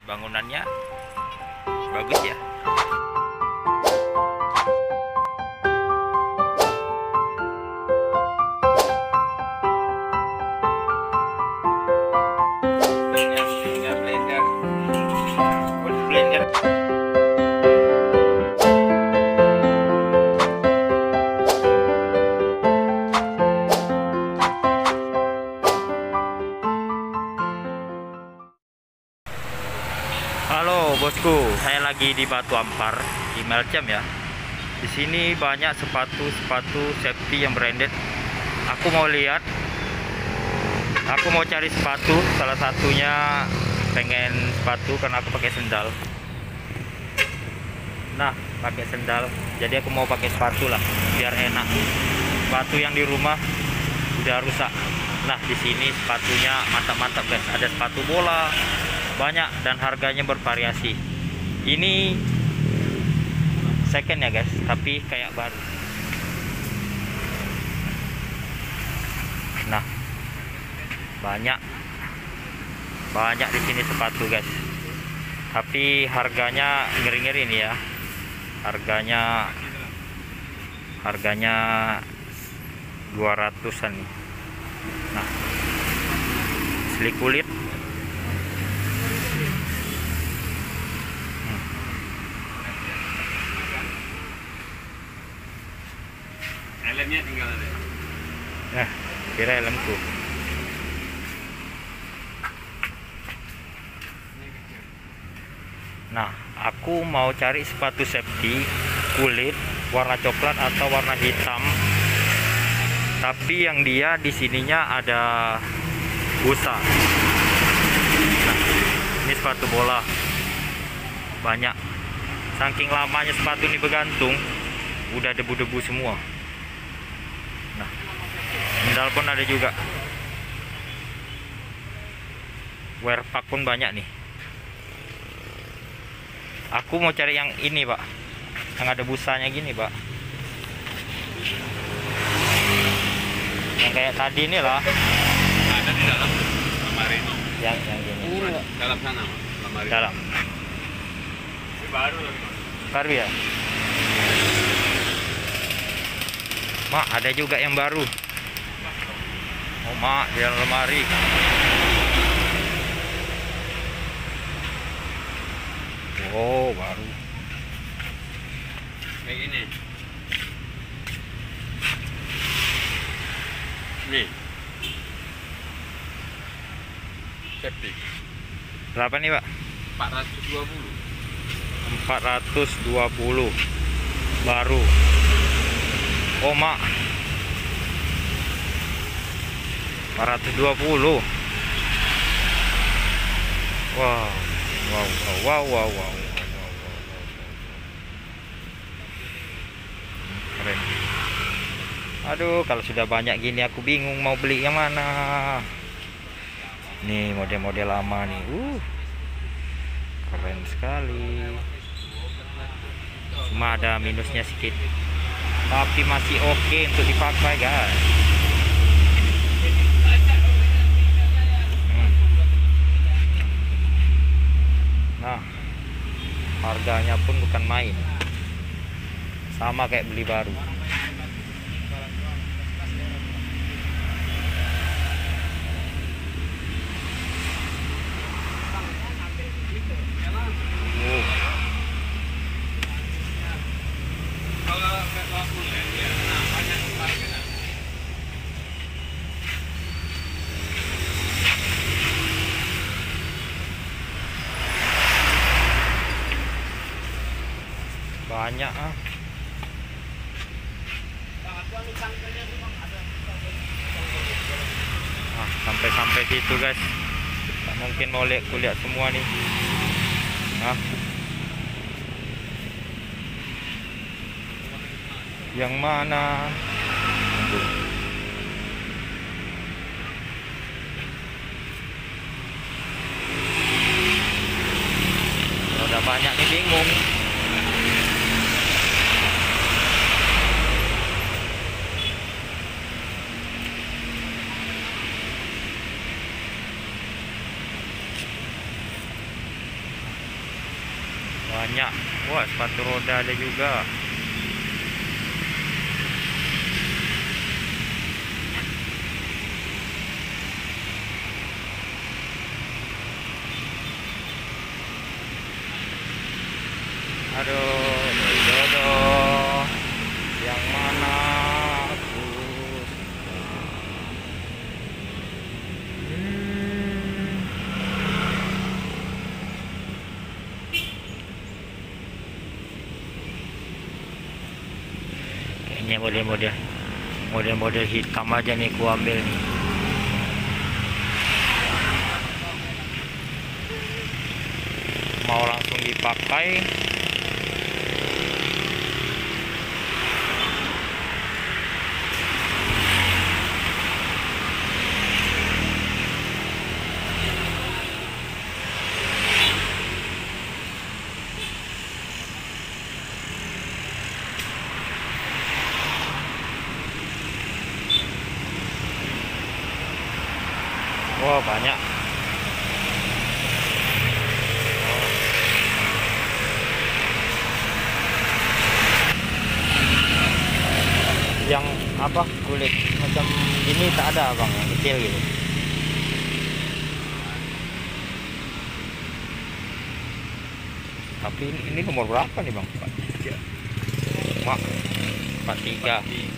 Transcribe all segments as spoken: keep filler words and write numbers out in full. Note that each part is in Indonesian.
Bangunannya bagus ya. Blender, blender, blender. Halo bosku, saya lagi di Batu Ampar di Melcam ya. Di sini banyak sepatu-sepatu safety yang branded. Aku mau lihat, aku mau cari sepatu. Salah satunya pengen sepatu karena aku pakai sendal. Nah, pakai sendal. Jadi aku mau pakai sepatu lah, biar enak. Sepatu yang di rumah udah rusak. Nah, di sini sepatunya mantap-mantap guys. Ada sepatu bola banyak dan harganya bervariasi. Ini second ya guys, tapi kayak baru. Nah, banyak banyak di sini sepatu guys, tapi harganya ngeri-ngeri nih ya. Harganya harganya dua ratusan nih. Nah, asli kulit. Helmnya tinggal ada. Nah, kira helmku. Nah, aku mau cari sepatu safety kulit warna coklat atau warna hitam. Tapi yang dia di sininya ada busa. Nah, ini sepatu bola. Banyak. Saking lamanya sepatu ini bergantung, udah debu-debu semua. Nah, sendal pun ada juga. Wear pack pun banyak nih. Aku mau cari yang ini pak, yang ada busanya gini pak, yang kayak tadi ini lah. Ada di dalam lemari. Yang yang gini. Ini dalam sana lemari. Dalam. Ini baru lagi. Baru ya. Mak, ada juga yang baru. Oh mak, di dalam lemari. Oh, baru. Kayak gini. Nih. Safety. Berapa nih pak? empat ratus dua puluh. empat ratus dua puluh. Baru. Oh mak, empat ratus dua puluh. Wow, wow, wow, wow, wow, wow, wow, keren. Aduh, kalau sudah banyak gini aku bingung mau beli yang mana. Nih model-model lama nih, uh, keren sekali. Cuma ada minusnya sedikit, tapi masih oke untuk dipakai guys. hmm. Nah, harganya pun bukan main, sama kayak beli baru. Oh. Banyak ah. Ah, sampai-sampai situ guys. Tak mungkin mau lihat kuliah semua nih. Ah. Yang mana? Tunggu. Kalau udah banyak nih bingung. Banyak. Wah, sepatu roda ada juga. Aduh, jodoh yang mana aku. Hmm. Kayaknya model-model model-model hitam aja nih ku ambil nih. Mau langsung dipakai. Wah, banyak. Yang apa, kulit macam ini tak ada bang, yang kecil gitu. Tapi ini, ini nomor berapa nih bang? Mak, empat tiga.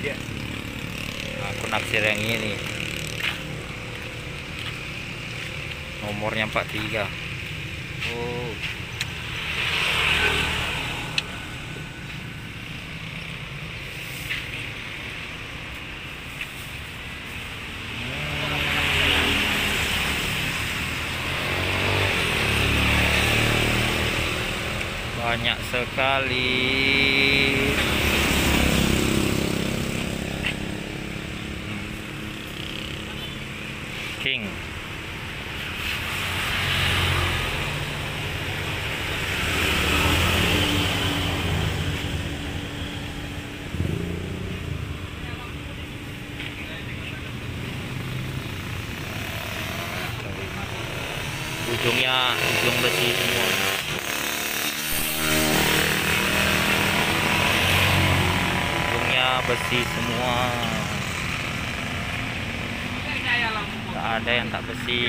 Aku naksir yang ini. Nomornya empat tiga. Oh. Banyak sekali. King. Ujungnya ujung besi semua. Ujungnya besi semua. Tak ada yang tak besi.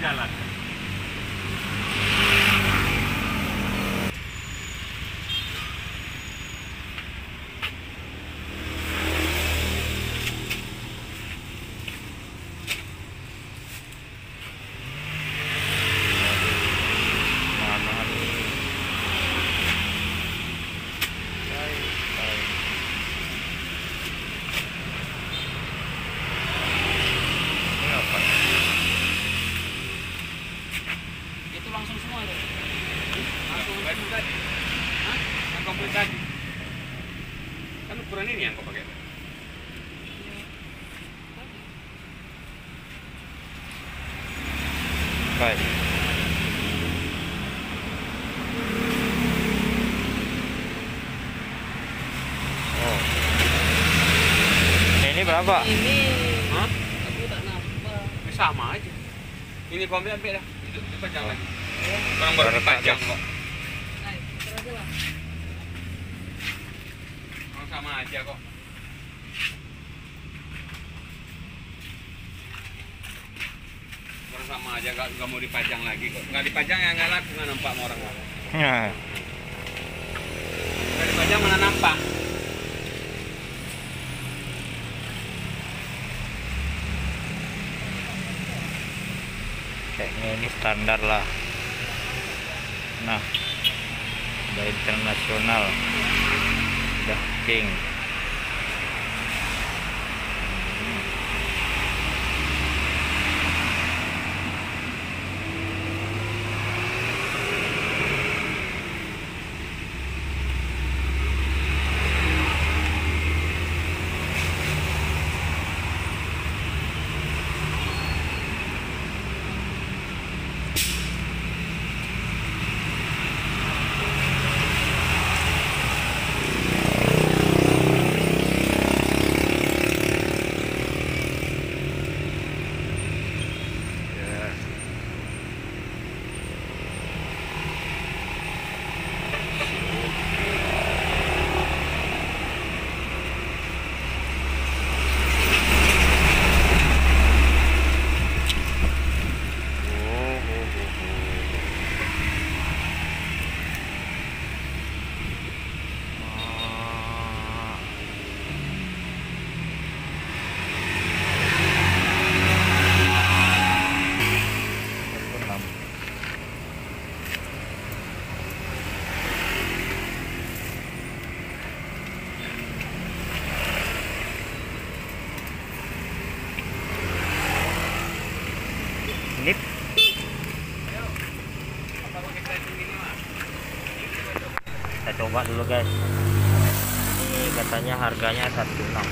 Langsung semua itu. Langsung Baju tadi. Hah? Yang komplit tadi. Kan ukuran ini yang kau pakai. Baik. Oh. Ini berapa? Ini. Hah? Aku tak nampak. Ini sama aja. Ini kau ambil ambil dah. Itu dipajang lagi. Ya. Orang baru dipajang kok. Nah, terus aja lah. Orang sama aja kok. Orang sama aja nggak nggak mau dipajang lagi kok. Nggak dipajang ya nggak laku, nggak nampak sama orang. Nah. Nggak dipajang mana nampak. Kayaknya ini standar lah. Nah, udah internasional, udah king. coba dulu guys. Ini katanya harganya satu enam.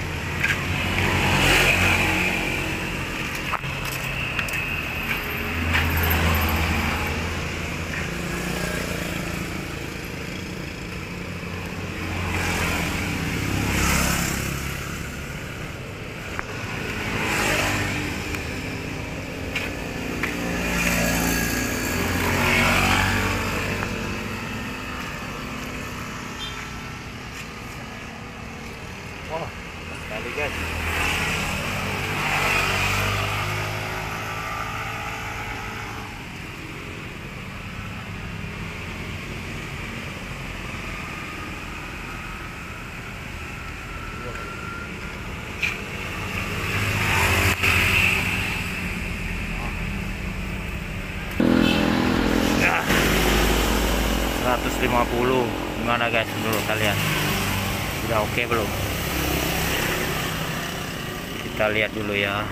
Wah, sekali guys. seratus lima puluh. Gimana guys menurut kalian? Udah oke okay belum? Kita lihat dulu ya.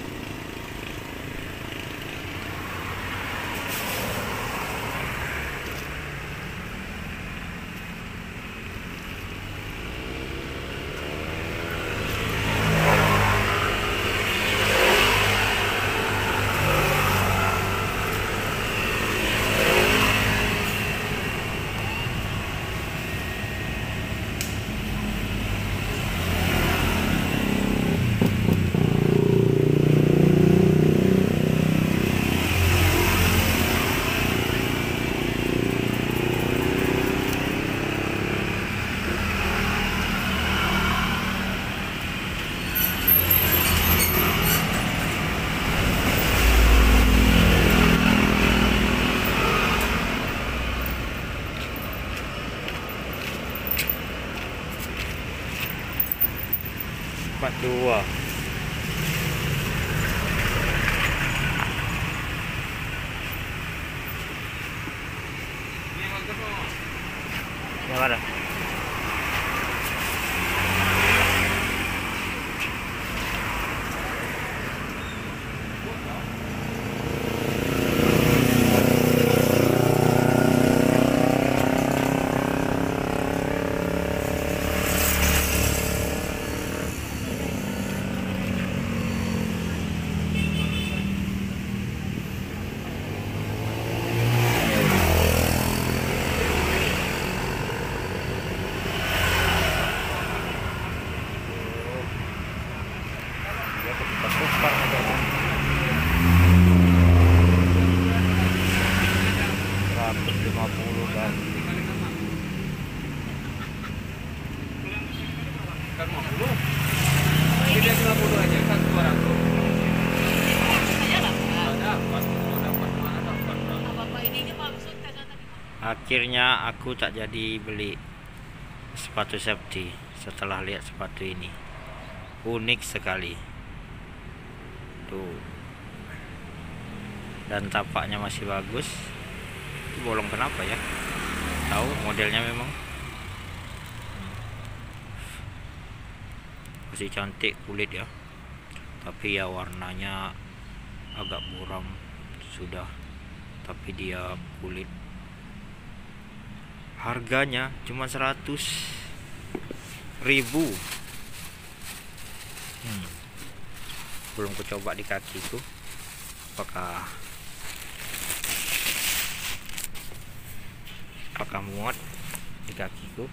empat dua. Yang mana? seratus lima puluh kan. Kan lima puluh. Tidak lima puluh aja kan dua ratus. Saya dapat. Dapat, dapat mana dapat. Apa-apa ini ini maksud kata tadi. Akhirnya aku tak jadi beli sepatu safety setelah lihat sepatu ini. Unik sekali. Tuh. Dan tapaknya masih bagus. Itu bolong kenapa ya? Tahu modelnya memang. Masih cantik kulit ya. Tapi ya warnanya agak buram sudah. Tapi dia kulit. Harganya cuma seratus ribu. Hmm. Belum ku coba di kakiku. Apakah apakah muat di kakiku?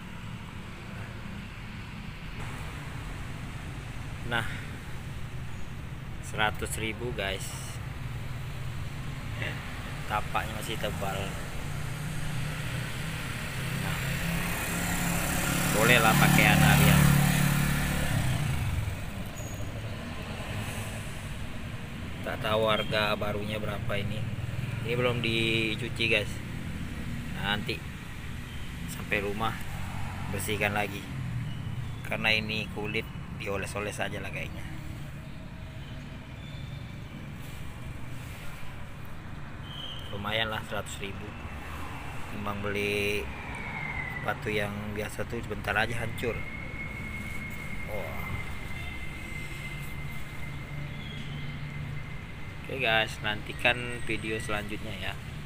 Nah, seratus ribu guys. Tapaknya masih tebal. Nah, bolehlah pakai anak ya. Tak tahu harga barunya berapa ini. Ini belum dicuci guys. Nah, nanti sampai rumah bersihkan lagi. Karena ini kulit dioles-oles aja lah kayaknya. Lumayan lah seratus ribu. Timbang beli sepatu yang biasa tuh sebentar aja hancur. Oh. Oke guys, nantikan video selanjutnya ya.